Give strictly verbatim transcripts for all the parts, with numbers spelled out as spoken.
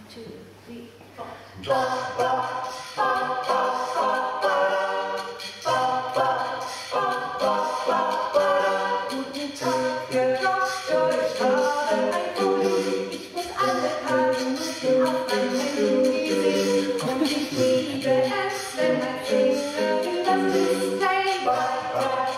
two, three, four. Guten Tag, Herr Doktor, ich habe ein Problem. Ich muss alle paar Minuten auf mein Handy sehen. Und ich liebe es, wenn mein Finger übers Display wandert.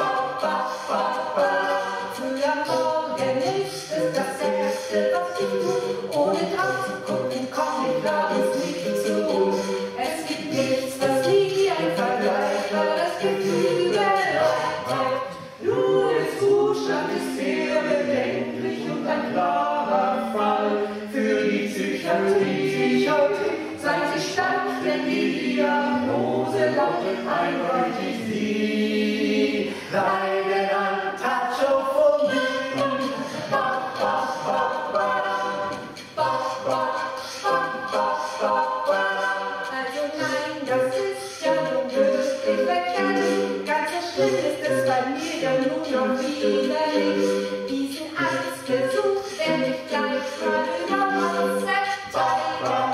Früh am Morgen ist es das Erste, was ich tue. Ohne drauf zu gucken, komm ich abends nicht zur Ruhe. Es gibt nichts, was nie ein Vergleich war. Das Gefühl bereitet. Nur der Zustand ist sehr bedenklich und ein klarer Fall für die Psychiatrie. Seit sie stand, denn die Diagnose lautet eindeutig sie. Leiden an Tachophobie. Also nein, das ist ja unmöglich erkennen. Ganz so schlimm ist es bei mir ja nun noch wieder nicht. Diesen Arztbesuch werde ich gleich mal überaus erteilen.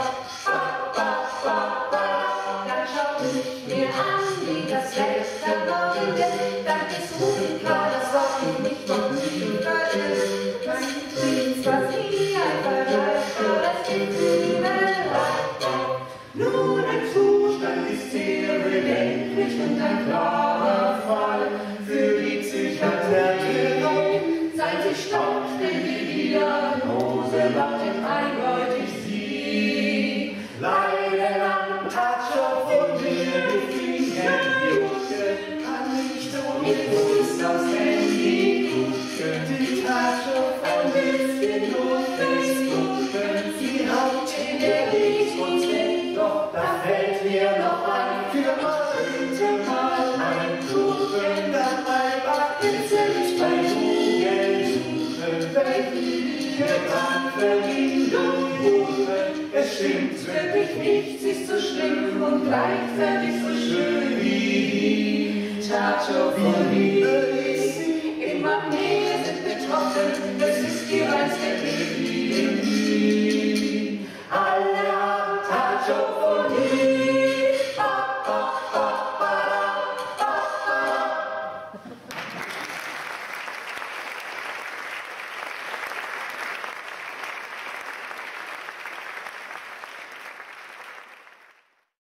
Dann schau ich mir an, wie das Wetter morgen ist. Dann ist gut klar, dass auch ich nicht noch lieber ist. Mein Prinz, was nie ein Vergleich für das Gefühl bereitet. Nur der Zustand ist sehr bedenklich und ein klarer Fall für die Psychiatrie. Seit sie stoppt, denn die Diagnose lautet eindeutig sie. Leiden an Tachophobie, die Finger jucken, kann nicht ohne Fuß aufs Handy gucken. Die Tachophobie ist nur Facebooken, sie haut in der Licht und singt, doch da fällt mir noch ein, für heute mal ein Kuchen, dabei backen sind bei Google suchen, welche Verbindung buchen. Es stimmt wirklich nichts, ist so schlimm und gleichzeitig so schön wie die Tachophobie.